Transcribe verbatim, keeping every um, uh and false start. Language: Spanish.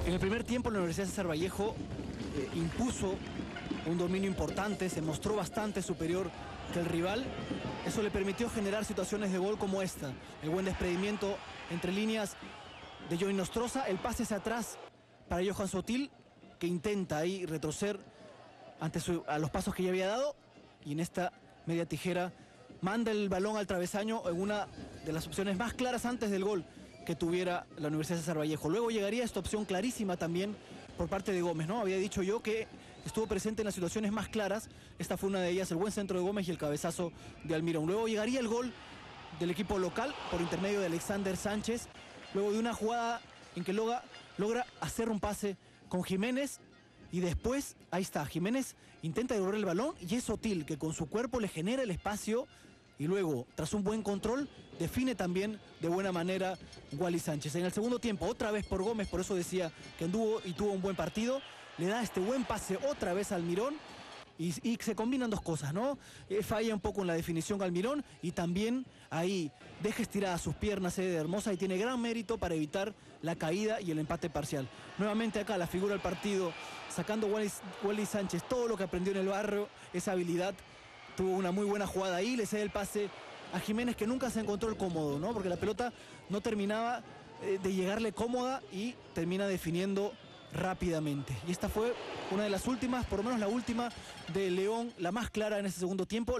En el primer tiempo la Universidad César Vallejo eh, impuso un dominio importante, se mostró bastante superior que el rival. Eso le permitió generar situaciones de gol como esta. El buen desprendimiento entre líneas de Joey Nostroza, el pase hacia atrás para Johan Sotil, que intenta ahí retroceder ante su, a los pasos que ya había dado, y en esta media tijera manda el balón al travesaño en una de las opciones más claras antes del gol que tuviera la Universidad César Vallejo. Luego llegaría esta opción clarísima también por parte de Gómez, ¿no? Había dicho yo que estuvo presente en las situaciones más claras. Esta fue una de ellas, el buen centro de Gómez y el cabezazo de Almirón. Luego llegaría el gol del equipo local por intermedio de Alexander Sánchez, luego de una jugada en que logra, logra hacer un pase con Jiménez, y después, ahí está, Jiménez intenta devolver el balón y es Sotil que con su cuerpo le genera el espacio, y luego, tras un buen control, define también de buena manera Wally Sánchez. En el segundo tiempo, otra vez por Gómez, por eso decía que anduvo y tuvo un buen partido, le da este buen pase otra vez a Almirón, y, y se combinan dos cosas, ¿no? Eh, falla un poco en la definición Almirón, y también ahí deja estiradas sus piernas eh, de Hermosa, y tiene gran mérito para evitar la caída y el empate parcial. Nuevamente acá la figura del partido, sacando Wally, Wally Sánchez todo lo que aprendió en el barrio, esa habilidad. Tuvo una muy buena jugada ahí, le cede el pase a Jiménez, que nunca se encontró el cómodo, ¿no? Porque la pelota no terminaba eh, de llegarle cómoda y termina definiendo rápidamente. Y esta fue una de las últimas, por lo menos la última de León, la más clara en ese segundo tiempo.